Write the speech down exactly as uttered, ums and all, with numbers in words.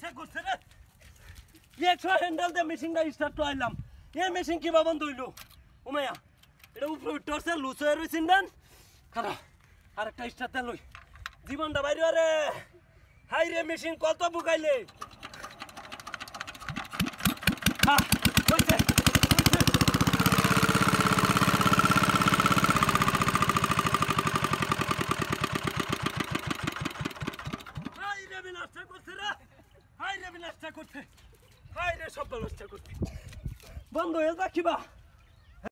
বিনাশটা করছে রে একশো হ্যান্ডেল দিয়ে মেশিনটা স্টার্ট করলাম এ মেশিন কি বাবন দইল উমাইয়া এটা উপরে উঠছে লুজ হয়ে রয়েছেন দেন খারাপ আরেকটা স্টার্ট দেন লই জীবনটা বাইরে রে হাই রে মেশিন কত বুকাইলে হ্যাঁ হয়েছে হাই রে বিনাশটা করছে রে হাই রে বিনাশটা করছে হাই রে সব নষ্ট করছে বন্ধ হয়ে যা কিবা